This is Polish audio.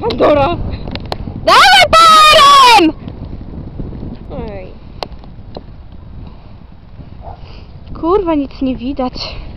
Pandora! Dawaj parem! Oj. Kurwa, nic nie widać.